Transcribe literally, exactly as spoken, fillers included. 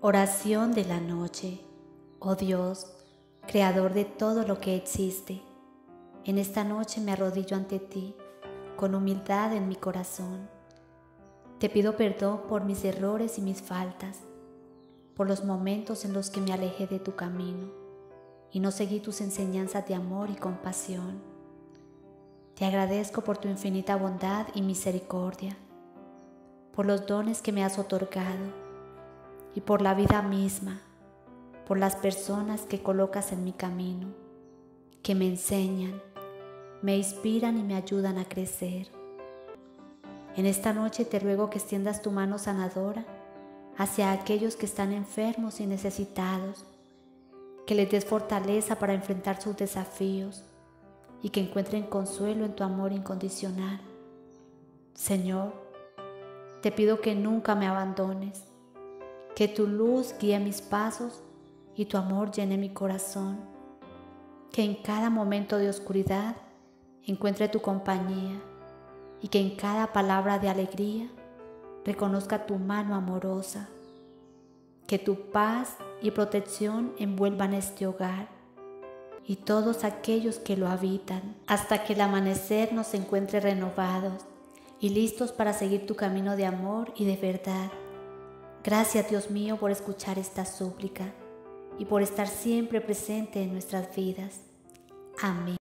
Oración de la noche. Oh Dios, Creador de todo lo que existe, en esta noche me arrodillo ante ti, con humildad en mi corazón. Te pido perdón por mis errores y mis faltas, por los momentos en los que me alejé de tu camino y no seguí tus enseñanzas de amor y compasión. Te agradezco por tu infinita bondad y misericordia, por los dones que me has otorgado y por la vida misma, por las personas que colocas en mi camino, que me enseñan, me inspiran y me ayudan a crecer. En esta noche te ruego que extiendas tu mano sanadora hacia aquellos que están enfermos y necesitados, que les des fortaleza para enfrentar sus desafíos y que encuentren consuelo en tu amor incondicional. Señor, te pido que nunca me abandones, que tu luz guíe mis pasos y tu amor llene mi corazón, que en cada momento de oscuridad encuentre tu compañía y que en cada palabra de alegría reconozca tu mano amorosa, que tu paz y protección envuelvan este hogar y todos aquellos que lo habitan, hasta que el amanecer nos encuentre renovados y listos para seguir tu camino de amor y de verdad. Gracias, Dios mío, por escuchar esta súplica y por estar siempre presente en nuestras vidas. Amén.